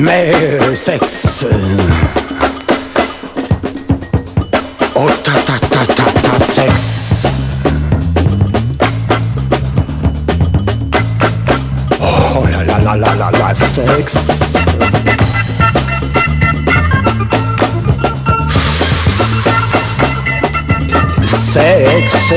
Mais sexe. Oh ta ta ta ta ta sexe. Oh la la la la la la sexe. Sexe.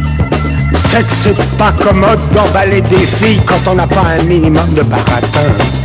C'est pas commode d'emballer des filles quand on n'a pas un minimum de baratin.